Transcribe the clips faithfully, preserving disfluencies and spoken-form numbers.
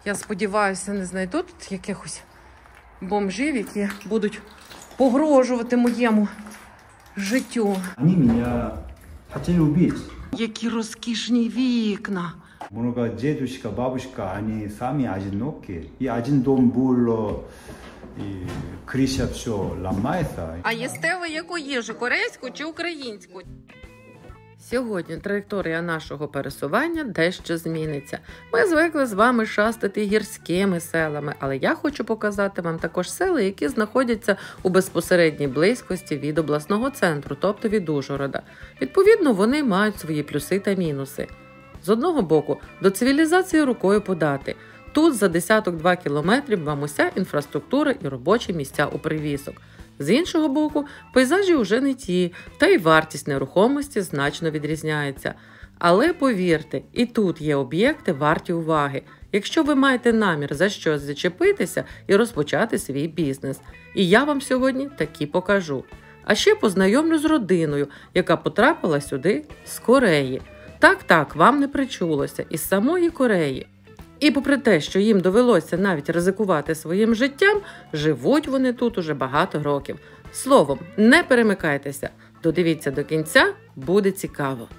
Я сподіваюся, не знайду тут якихось бомжів, які будуть погрожувати моєму життю. Вони мене хотіли вбити. Які розкішні вікна. Моя дідусь, бабуся, вони самі одинокі. І один дом був, і криша все ламається. А їсте ви яку їжу, корейську чи українську? Сьогодні траєкторія нашого пересування дещо зміниться. Ми звикли з вами шастати гірськими селами, але я хочу показати вам також села, які знаходяться у безпосередній близькості від обласного центру, тобто від Ужгорода. Відповідно, вони мають свої плюси та мінуси. З одного боку, до цивілізації рукою подати. Тут за десяток-два кілометрів вам уся інфраструктура і робочі місця у привісок. З іншого боку, пейзажі вже не ті, та й вартість нерухомості значно відрізняється. Але повірте, і тут є об'єкти варті уваги, якщо ви маєте намір за щось зачепитися і розпочати свій бізнес. І я вам сьогодні такі покажу. А ще познайомлю з родиною, яка потрапила сюди з Кореї. Так-так, вам не причулося, із самої Кореї. І попри те, що їм довелося навіть ризикувати своїм життям, живуть вони тут уже багато років. Словом, не перемикайтеся, додивіться до кінця, буде цікаво.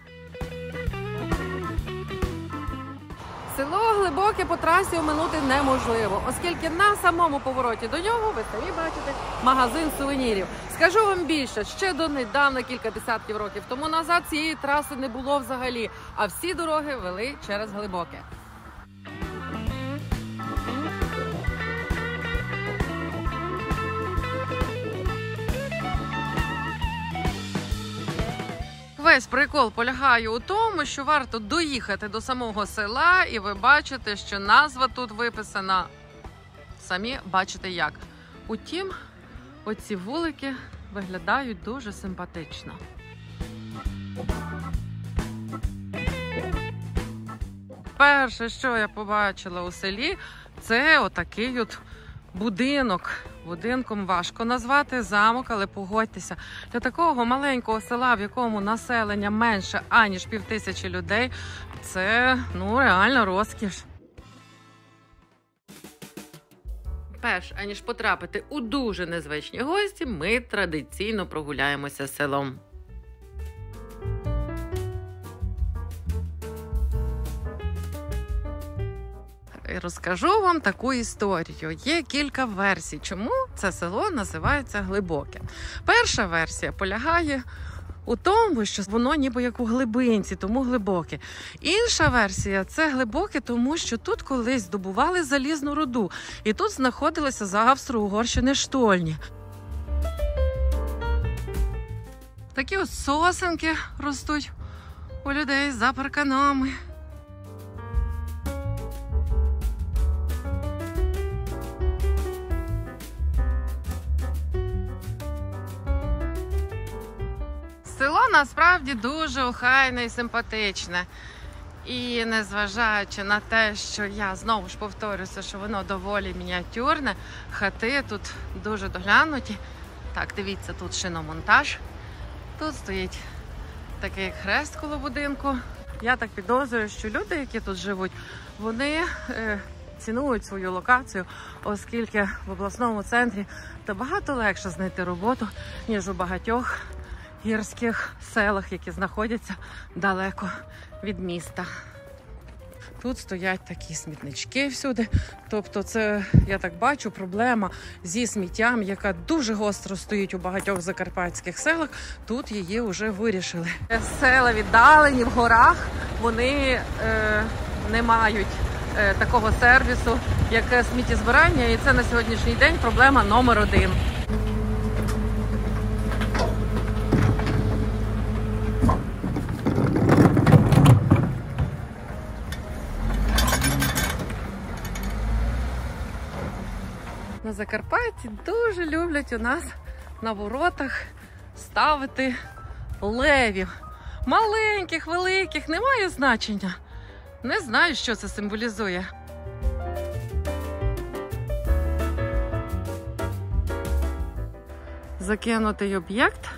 Село Глибоке по трасі оминути неможливо, оскільки на самому повороті до нього ви самі бачите магазин сувенірів. Скажу вам більше, ще донедавна, кілька десятків років тому назад, цієї траси не було взагалі, а всі дороги вели через Глибоке. Весь прикол полягає у тому, що варто доїхати до самого села, і ви бачите, що назва тут виписана, самі бачите як. Утім, оці вулики виглядають дуже симпатично. Перше, що я побачила у селі, це отакий от будинок. Будинком важко назвати, замок, але погодьтеся, для такого маленького села, в якому населення менше, аніж півтисячі людей, це, ну, реально розкіш. Перш, аніж потрапити у дуже незвичні гості, ми традиційно прогуляємося селом. Розкажу вам таку історію. Є кілька версій, чому це село називається Глибоке. Перша версія полягає у тому, що воно ніби як у глибинці, тому глибоке. Інша версія – це глибоке, тому що тут колись здобували залізну руду. І тут знаходилися за Австро-Угорщини штольні. Такі ось сосенки ростуть у людей за парканами. Село насправді дуже охайне і симпатичне. І незважаючи на те, що я знову ж повторюся, що воно доволі мініатюрне, хати тут дуже доглянуті. Так, дивіться, тут шиномонтаж. Тут стоїть такий хрест коло будинку. Я так підозрюю, що люди, які тут живуть, вони е, цінують свою локацію, оскільки в обласному центрі набагато легше знайти роботу, ніж у багатьох гірських селах, які знаходяться далеко від міста. Тут стоять такі смітнички всюди. Тобто це, я так бачу, проблема зі сміттям, яка дуже гостро стоїть у багатьох закарпатських селах. Тут її вже вирішили. Села віддалені в горах, вони е, не мають е, такого сервісу, як сміттєзбирання. І це на сьогоднішній день проблема номер один. На Закарпатті дуже люблять у нас на воротах ставити левів. Маленьких, великих, немає значення. Не знаю, що це символізує. Закинутий об'єкт.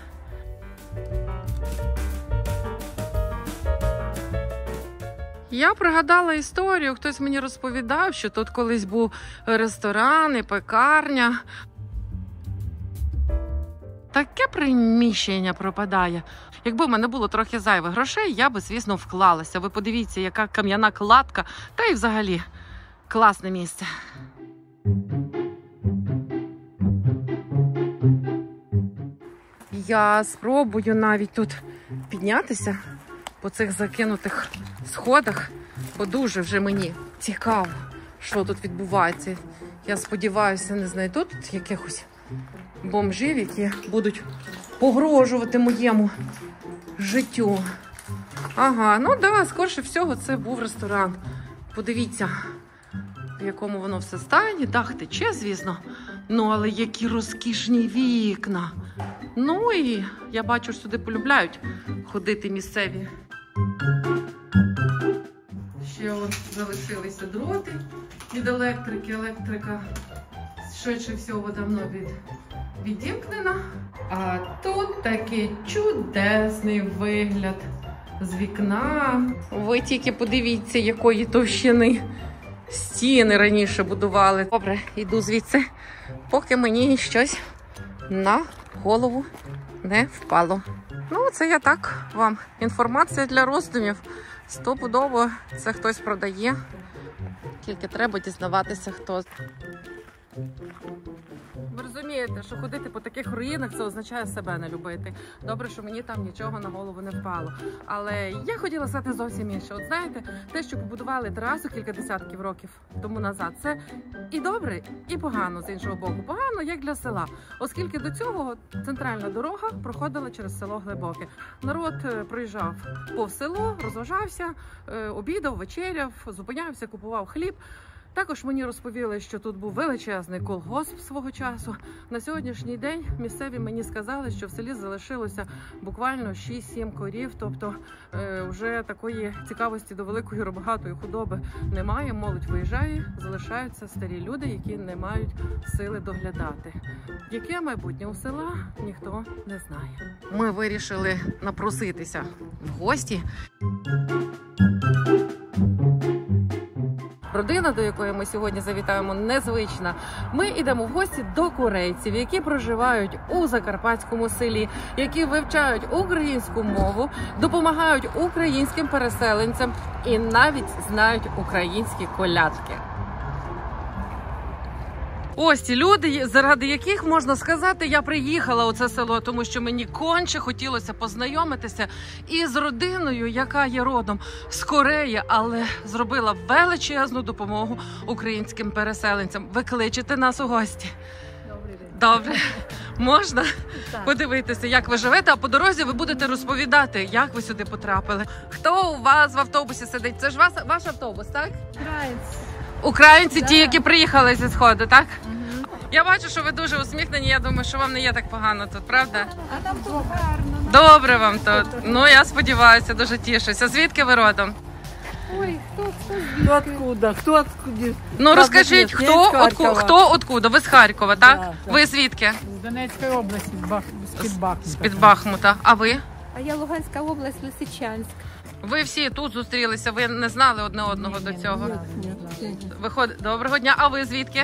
Я пригадала історію, хтось мені розповідав, що тут колись був ресторан і пекарня. Таке приміщення пропадає. Якби в мене було трохи зайвих грошей, я би, звісно, вклалася. Ви подивіться, яка кам'яна кладка, та й взагалі класне місце. Я спробую навіть тут піднятися по цих закинутих сходах, бо дуже вже мені цікаво, що тут відбувається. Я сподіваюся, не знайду тут якихось бомжів, які будуть погрожувати моєму життю. Ага, ну да, скоріше всього, це був ресторан. Подивіться, в якому воно все стані. Дах тече, звісно. Ну, але які розкішні вікна. Ну і я бачу, що сюди полюбляють ходити місцеві. Ще от залишилися дроти від електрики. Електрика швидше всього давно від... відімкнена. А тут такий чудесний вигляд з вікна. Ви тільки подивіться, якої товщини стіни раніше будували. Добре, йду звідси, поки мені щось на голову не впало. Ну, це я так вам. Інформація для роздумів. Стопудово це хтось продає. Тільки треба дізнаватися, хто. Ви розумієте, що ходити по таких руїнах – це означає себе не любити. Добре, що мені там нічого на голову не впало. Але я хотіла сказати зовсім інше. От знаєте, те, що побудували трасу кілька десятків років тому назад, це і добре, і погано з іншого боку. Погано, як для села. Оскільки до цього центральна дорога проходила через село Глибоке. Народ приїжджав повз село, розважався, обідав, вечеряв, зупинявся, купував хліб. Також мені розповіли, що тут був величезний колгосп свого часу. На сьогоднішній день місцеві мені сказали, що в селі залишилося буквально шість-сім корів, тобто е, вже такої цікавості до великої робогатої худоби немає. Молодь виїжджає, залишаються старі люди, які не мають сили доглядати. Яке майбутнє у села, ніхто не знає. Ми вирішили напроситися в гості. Родина, до якої ми сьогодні завітаємо, незвична. Ми йдемо в гості до корейців, які проживають у закарпатському селі, які вивчають українську мову, допомагають українським переселенцям і навіть знають українські колядки. Ось ці люди, заради яких, можна сказати, я приїхала у це село, тому що мені конче хотілося познайомитися із родиною, яка є родом з Кореї, але зробила величезну допомогу українським переселенцям. Ви кличете нас у гості? Добре. Можна так подивитися, як ви живете, а по дорозі ви будете розповідати, як ви сюди потрапили. Хто у вас в автобусі сидить? Це ж вас, ваш автобус, так? Українці. Українці, да. Ті, які приїхали зі Сходу, так? Угу. Я бачу, що ви дуже усміхнені, я думаю, що вам не є так погано тут, правда? А там тут гарно. Добре вам тут. Ну, я сподіваюся, дуже тішуся. Звідки ви родом? Ой, хто, хто звідки? Откуда? Хто откуда? Ну, розкажіть, хто, отку, хто откуда? Ви з Харкова, так? Да, так. Ви звідки? З Донецької області, з Бах... з-під Бахмута. З-під Бахмута. А ви? А я Луганська область, Лисичанськ. Ви всі тут зустрілися, ви не знали одне одного ні, до ні, цього? Ні, ні. Виход... Доброго дня, а ви звідки?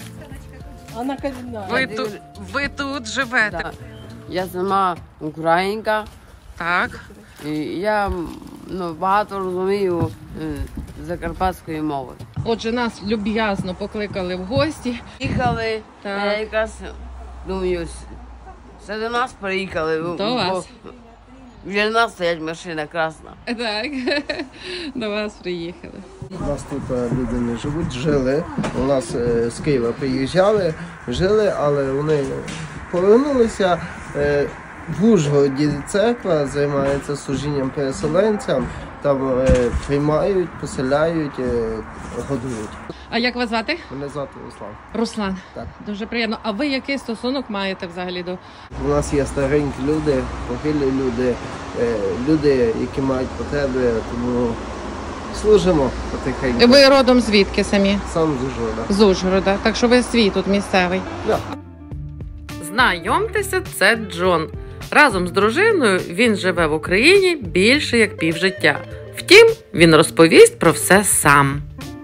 Вона Каліна. Ви, ту... ви тут живете? Да. Я сама українка, Так. і я ну, багато розумію е, закарпатської мови. Отже, нас люб'язно покликали в гості. Їхали, Так. я якраз думаю, це до нас приїхали. До бо вас. Вже нас стоять машина красна. Так, до вас приїхали. У нас тут люди не живуть, жили. У нас е, з Києва приїжджали, жили, але вони повернулися. Е, в Ужгороді церква займається служінням переселенцям. Там е, приймають, поселяють, е, годують. А як вас звати? Мене звати Руслан. Руслан. Так. Дуже приємно. А ви який стосунок маєте взагалі до... У нас є старенькі люди, похилі люди, е, люди, які мають потреби, тому служимо потихеньку. Ви родом звідки самі? Сам з Ужгорода. З Ужгорода. Так що ви свій тут місцевий. Да. Знайомтеся, це Джон. Разом з дружиною він живе в Україні більше як півжиття. Втім, він розповість про все сам.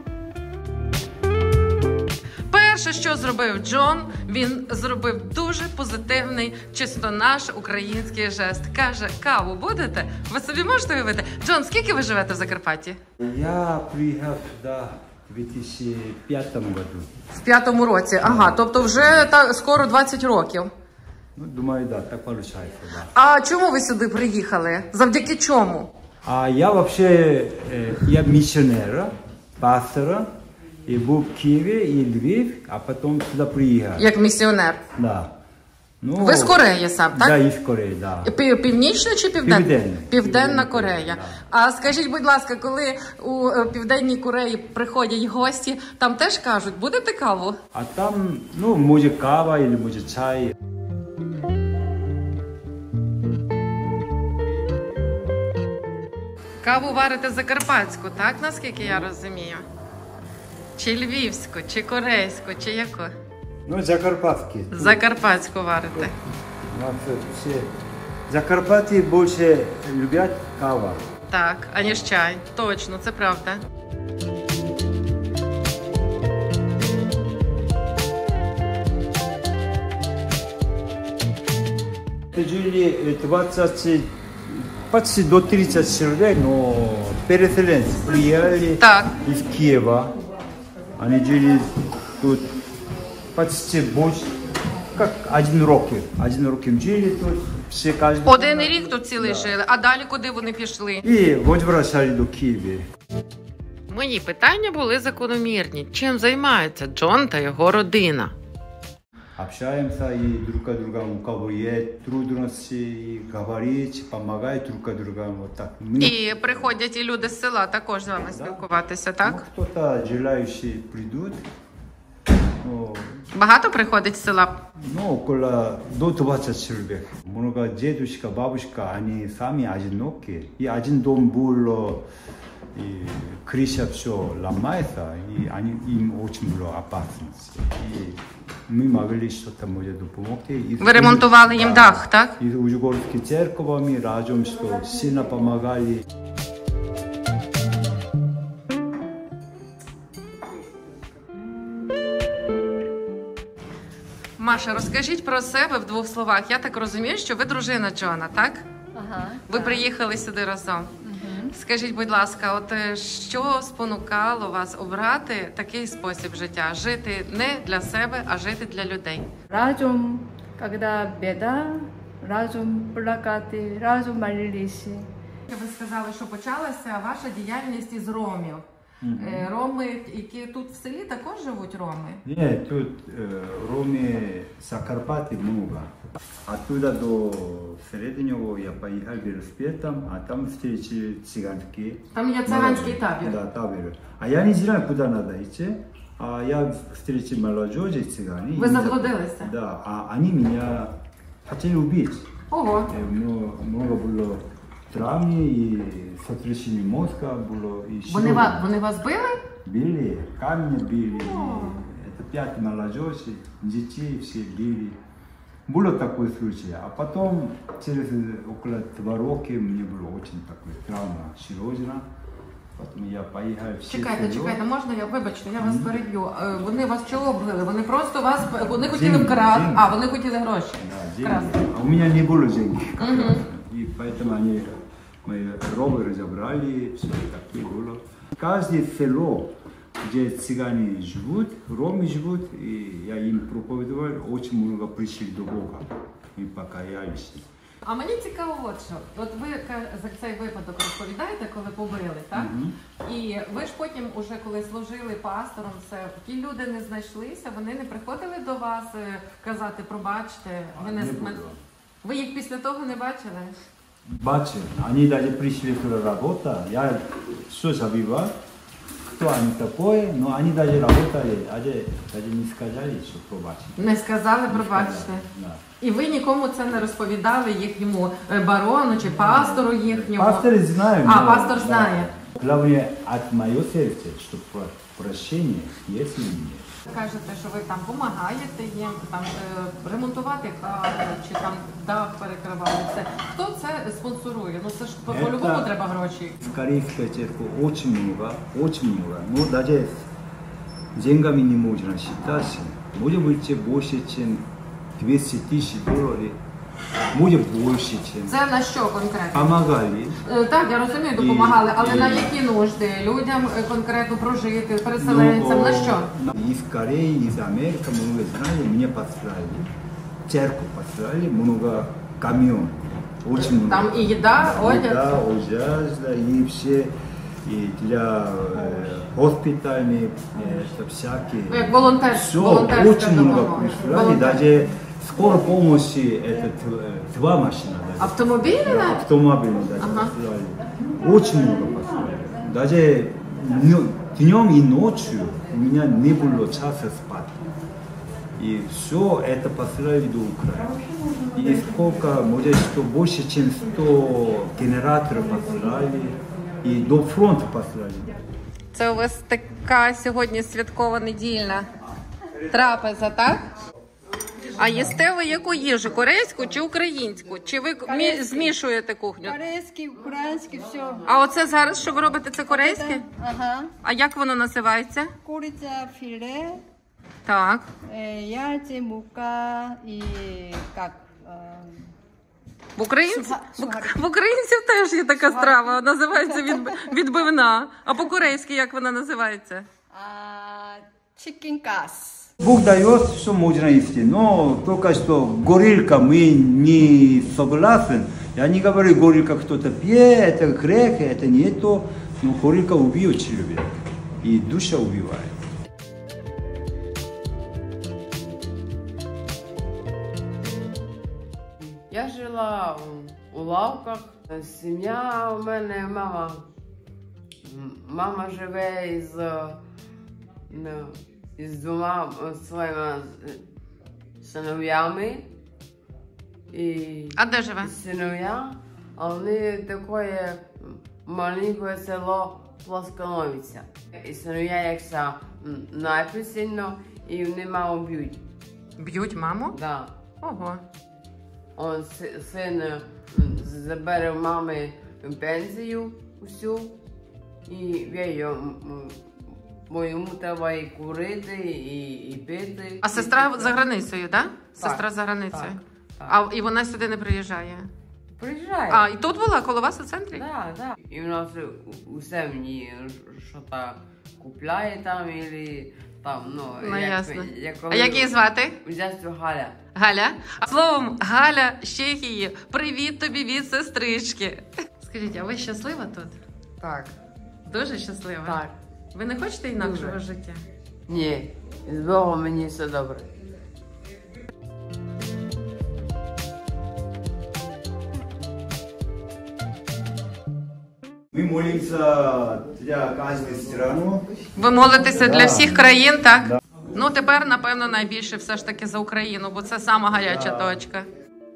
Перше, що зробив Джон, він зробив дуже позитивний, чисто наш український жест. Каже, каву будете? Ви собі можете уявити? Джон, скільки ви живете в Закарпатті? Я приехал сюда в две тысячи пятом году. В п'ятому році. Ага, тобто вже та, скоро двадцять років. Ну, думаю, да, так получается, да. А чому ви сюди приїхали? Завдяки чому? А я вообще, э, я миссионер, пастор, и был в Киеве и Львив, а потом сюда приехал. Як місіонер. Да. Ну, Ви з Кореї сам, так? Да, из Кореи, да. Пів- Північна чи південна? Південна. Південна Південна Корея. Корея, да. А скажіть, будь ласка, коли у е, Південній Кореї приходять гості, там теж кажуть, будете каву? А там, ну, может кава или может чай. Каву варите закарпатську, так, наскільки я розумію? Чи львівську, чи корейську, чи яку? Ну, закарпатский. Закарпатську варите. У нас все Закарпатье больше любят кава. Так, аніж чай. Точно, це правда. Жили двадцать, почти до тридцати человек, но переселенцы приехали Так. из Киева. Они жили тут почти больше, как один рок. Один рок им жили тут, все каждый. Один рік тут цілий жили, а далі куди вони пішли? И возвращали до Киева. Мої питання були закономірні. Чим займається Джон та його родина? Общаемся и друг от друга, у кого есть трудности, говорить, помогать друг от друга. Вот так. Мы, І приходять і люди з села також з вами спілкуватися, ну, так? кто-то желающие придут. Ну, Багато приходить з села? ну, около до двадцати человек. Много дедушка, бабушка, они сами одинокие. И один дом был, и крыша все ломается, и они, им очень было опасность. И мы могли что-то, может, помогать. И- Ви ремонтували їм Да. дах, так? И Ужгородскими церковями разом, что сильно помогали. Маша, розкажіть про себе в двох словах. Я так розумію, що ви дружина Джона, так? Ага. Ви приїхали сюди разом. Скажіть, будь ласка, от е, що спонукало вас обрати такий спосіб життя? Жити не для себе, а жити для людей. разом, когда беда, разом плакати, разом молились. Ви сказали, що почалася ваша діяльність із ромів. Е, Роми, які тут в селі, також живуть роми. Нет, тут э, Роме Закарпатье много. Оттуда до Среднего я поехал велосипедом, а там встречи цыганские. Там є циганський табір. Да, табір. А я не знаю, куда надо идти. А я встречи молодежи цыгане. Вы И- заблудились? Да, а они меня хотели убить. Ого. Э, Много, много было травм и сотрясение мозга было. И Вони всего. вас, вони вас били? Били, камни били. Это пять молодежи, детей все били. Было такой случай. А потом, через около два роки, мне было очень такой травма серьезная. Потом я поехал в Чекайте, село. чекайте, можна я, вибачте, я вас переб'ю. Е, Вони вас чого били? Вони просто вас, вони хотіли Деньги, вкрасти, деньги. а вони хотіли гроші. Да, Вкрасти. деньги. А у меня не было денег. как раз. И поэтому они мои ровы разобрали, все такие было. Каждое село, где цыгане живут, ромы живут, и я им проповедовал, очень много пришли до Бога. И покаялись. А мені цікаво, от що. От ви ка- за цей випадок розповідаєте, коли побили, так? І ви ж потім, уже коли служили пастором, все, ті люди не знайшлися, вони не приходили до вас е, казати, пробачте, ви не, не з- було. ви їх після того не бачили? Бачу, они даже пришли туда работать, я все забивал, кто они такое, но они даже работали, даже, даже не сказали, что пробачить. Не сказали, Не пробачте. сказали, да. І ви нікому це не розповідали їхньому е, барону чи пастору їхньому? Пастор знает. А, но- пастор да. знает. Главное, от моего сердца, что прощения, если нет. Кажете, що ви там допомагаєте їм там е, ремонтувати хату чи там дах перекривали. Це хто це спонсорує? Ну це ж по- Це- по-любому треба гроші. В корейской церкви очень много, очень много. Но даже с деньгами не можно считать. Может быть больше, чем двести тысяч долларов. Может больше, чем. Це на що конкретно? Помогали. Е, Так, я розумію, допомагали, але І- на які нужди? Людям е, конкретно прожити, переселенцям, на що? Из Кореи, из Америки много знали, мне послали. Церковь послали, много камион. Очень много. Там і їда, одяг. Да, одежда, и все, и для э, госпитальных, это всякие. Ну, як волонтер, Все, волонтерська очень много допомога. прислали, Волонтер. даже скорой помощи, это т- два машины. даже. Автомобілі? Да, автомобили даже Ага. послали. Очень много послали. Даже днем и ночью у меня не было часа спать. И все это послали до Украины. И сколько, может, что больше, чем сто генераторов послали. И до фронта послали. Це у вас така сьогодні святкова недільна трапеза, так? А їсте ви яку їжу? Корейську чи українську? Чи ви мі- змішуєте кухню? Корейский, украинский, все. А оце зараз, що ви робите, це корейське? Ага. А як воно називається? Курица, филе, Так. э, яйца, мука и как? э, В українців, Суха- в, сухарики. в українців теж є така страва, називається від, відбивна. А по-корейськи як вона називається? а, chicken кас. Бог дает, все можно есть, но только что горилка мы не согласен. Я не говорю, горилка кто-то пьет, это грех, это не то, но горилка убьет человека, и душа убивает. Я жила у, у лавках. Сім'я у мене, мама. м, Мама живе із, е, ну, із двома е, своїми е, синов'ями. І А де живе? синов'я, а вони таке маленьке село Плосконовиця. І синов'я якся написано, і вони маму б'ють. Б'ють маму? Да. Ого. Он си- син м, забере в мами пенсію усю і її, бо йому треба і курити, і, і пити. А сестра за границею, так? Сестра Так, за границею. так, А і вона сюди не приїжджає. Приїжджає. А, і тут була коло вас у центрі? Да, да. І в нас у- усе мені що та купляє там, і там, ну, Ну, як, ясно. як А як її звати? У дядьку Галя. Галя? Словом, Галя з Чехії, привіт тобі від сестрички. Скажіть, а ви щаслива тут? Так. Дуже щаслива? Так. Ви не хочете інакшого Дуже. життя? Ні, з Богом мені все добре. Мы молимся для каждой страны. Ви молитеся для Да. всіх країн, так? Да. Ну, тепер, напевно, найбільше все ж таки за Україну, бо це сама гаряча Да. точка.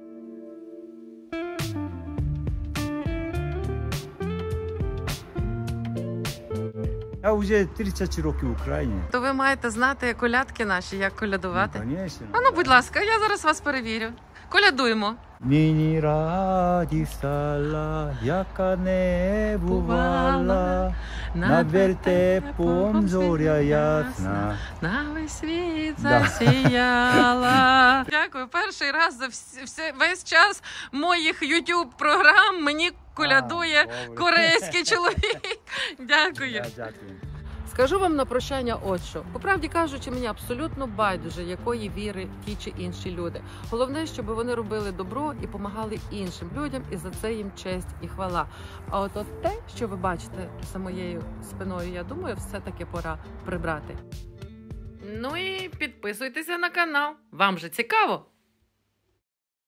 Я уже тридцять років в Україні. То ви маєте знати колядки наші, як колядувати. Конечно. А ну, будь ласка, я зараз вас перевірю. Колядуємо. Нині радісала, яка не бувала, на вертепом зоря ясна. На весь світ Да. засіяла. Дякую. Перший раз за всі, всі- весь час моїх YouTube програм мені колядує А, добре. корейський чоловік. Дякую. Дякую. Скажу вам на прощання от що. По правді кажучи, мені абсолютно байдуже, якої віри ті чи інші люди. Головне, щоб вони робили добро і допомагали іншим людям, і за це їм честь і хвала. А от, от те, що ви бачите за моєю спиною, я думаю, все-таки пора прибрати. Ну і підписуйтеся на канал. Вам же цікаво?